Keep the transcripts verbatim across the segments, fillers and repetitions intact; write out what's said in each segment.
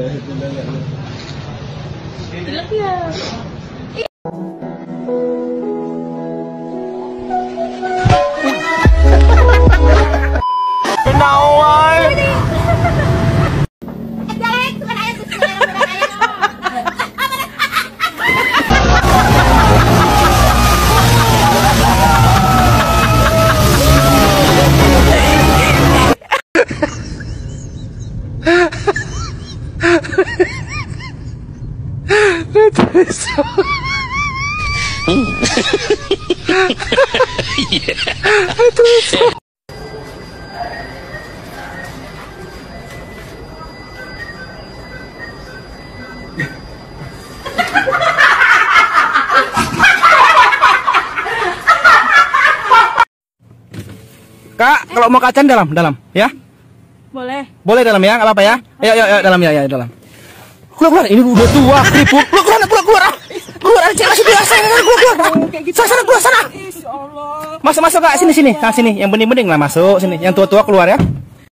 Gelap ya. Kenawal. Kak, kalau mau kacan dalam, dalam, ya? Boleh. Boleh dalam ya, nggak apa-apa ya? Ayo, ayo, ayo, dalam ya, ya, dalam. Keluar, keluar, ini udah tua, keriput. Keluar, keluar, keluar, keluar, keluar aja, masih biasa, keluar, keluar, sana, sana, keluar, sana. Masuk, masuk kak, sini, sini, nah sini, yang bening-bening lah masuk, sini, yang tua-tua keluar ya.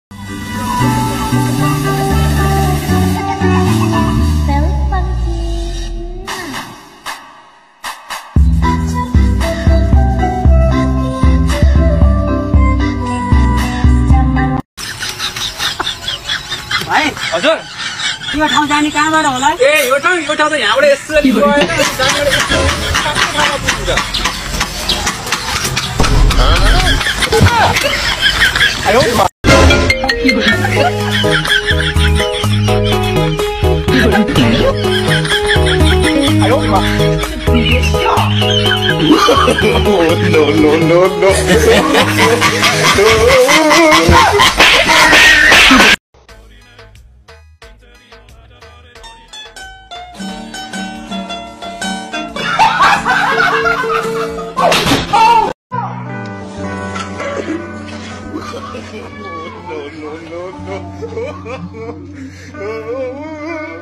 भाइ हजुर यो ठाउँ जाने कहाँबाट होला ए यो ठाउँ यो ठाउँ त यहाँबाट यसरी गयो हैन जानेबाट ठाउँमा पुग्छ आयो आयो no no no no no, no, no, no.